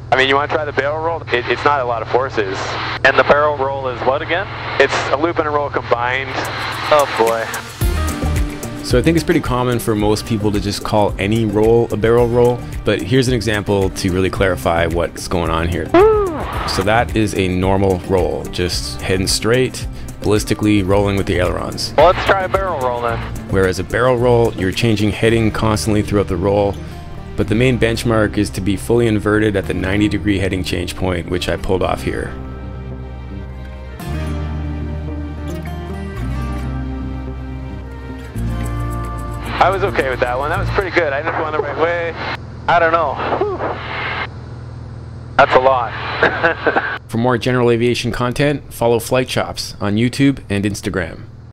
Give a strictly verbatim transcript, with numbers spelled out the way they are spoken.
I mean, you want to try the barrel roll? It, it's not a lot of forces. And the barrel roll is what again? It's a loop and a roll combined. Oh boy. So I think it's pretty common for most people to just call any roll a barrel roll, but here's an example to really clarify what's going on here. So that is a normal roll, just heading straight, ballistically rolling with the ailerons. Well, let's try a barrel roll then. Whereas a barrel roll, you're changing heading constantly throughout the roll, but the main benchmark is to be fully inverted at the ninety degree heading change point, which I pulled off here. I was okay with that one. That was pretty good. I ended up going the right way. I don't know. Whew. That's a lot. For more general aviation content, follow Flight Shops on YouTube and Instagram.